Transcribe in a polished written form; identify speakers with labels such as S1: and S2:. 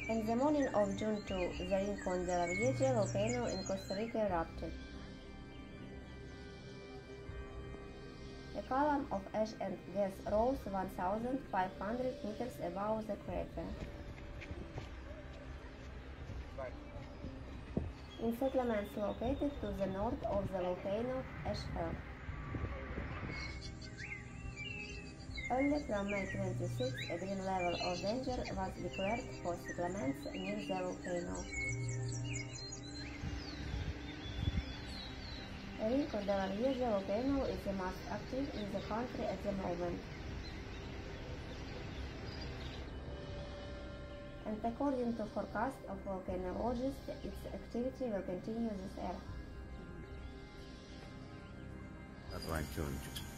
S1: In the morning of June 2, the Rincon de la Vieja volcano in Costa Rica erupted. A column of ash and gas rose 1,500 meters above the crater. In settlements located to the north of the volcano ash fell. Early from May 26, a green level of danger was declared for settlements near the volcano. Rincon de la Vieja volcano is the most active in the country at the moment. And according to forecast of volcanologists, its activity will continue this year.
S2: That's right, George.